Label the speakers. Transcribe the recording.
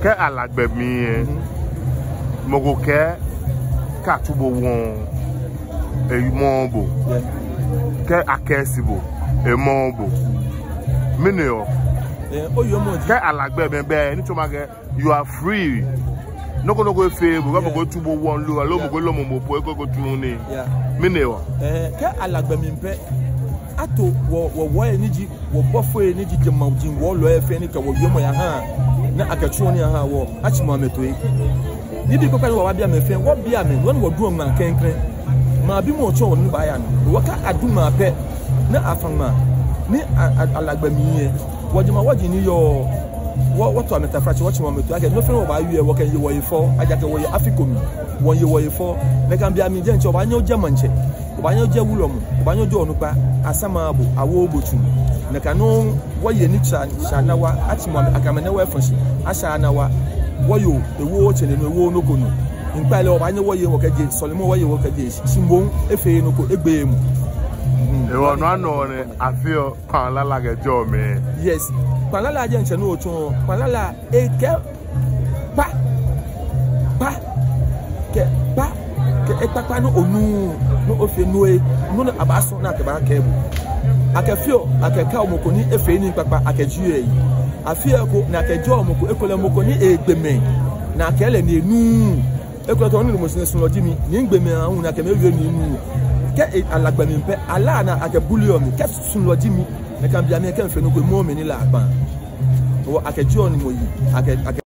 Speaker 1: ke alagbe mi mogo ke ka tubo won eyumombo ke akesibo emombo mineo ke alagbe me be ni to ma ke you are free no go fe bo go tubo won lo mo go mo go tu ni mineo
Speaker 2: ke alagbe mi pe ato wo eniji wo bofo eniji jemawjin wo lo efe ni ka wo yomo ya ha na akachuo ni ha wo achimo ametoyi ni bi papa ni wa bia me fe wo bia me won wo du ma kenkren ma bi mo cho won ba ya no wo ka aduma pe na afama ni alagba mi wo jema waji ni yo wo to ametafrachi wo chimo ametoyi ake no fe wo ba wi e wo kan yi wo ifo ajake wo yi afikomi won yi wo ifo me kan bia mi je nche oba nya ojema nche oba nya oje wulo mu oba nya oje onupa asama abu awo obotu na kanu wo ye ni chanawa atimo akamene wo efoshi ashanawa wo yo ewo chene no ewo nokono npale oba nya wo ye wo kaje solimo wo ye wo kaje simbon efe no ko egbe mu
Speaker 1: ewo no ano ne afio panlala ge jo me
Speaker 2: yes panlala je nche no otun panlala eke pa ke ekpakpa no onu no ofe noe no abaso na akeba kebu akefio akeka omokoni efe ni ekpakpa akejuye yi afia ko na akejo omoko ekole omokoni egbeme na akele ni enu ekole to ni mo sine sun lojimi ni ngbeme ahun na kemewe ni enu ke alagba mi pe ala na akebulio mi ke sun lojimi na kan bia mi ke nfe no ko mo mi ni la agban o akejo ni mo yi